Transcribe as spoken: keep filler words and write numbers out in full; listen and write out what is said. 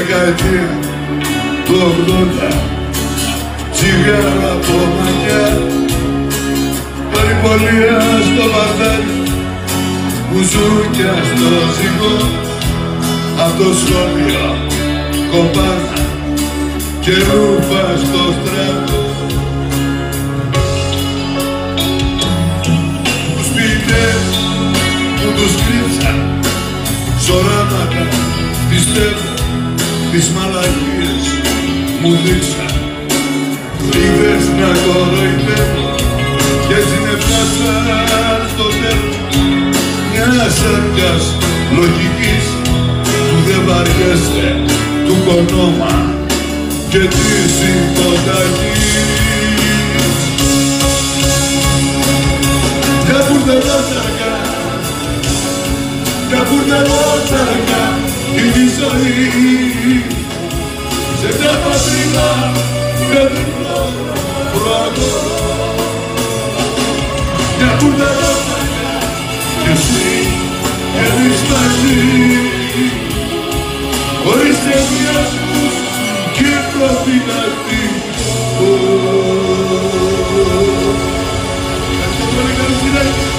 δεκαετία του ογδόντα, τσιγάρα από μαγιά, περιπολία στο μπαρδάρι, μπουζούκια στο ζυγό, απ' το σχολείο κομπάνα και ρούφα στο στρατό. Τους ποιητές που τους κρύψαν σωράματα, πιστεύω τις μαλακίες μου δείξαν. Είδες να κοροϊδεύω κι έτσι με φτάσαν στο τέλος μιας άρκας λογικής που δεν βαριέσαι του κονόμα και της υποταγής. Μια μπουρδελότσαρκα, μια μπουρδελότσαρκα είναι η ζωή σε μια πατρίδα με διπλό πρώτο. Μια μπουρδελότσαρκα κι εσύ και εμείς μαζί, χωρίς ενδιασμούς και προφυλακτή. Ευχαριστώ πολύ, καλή συνέχεια.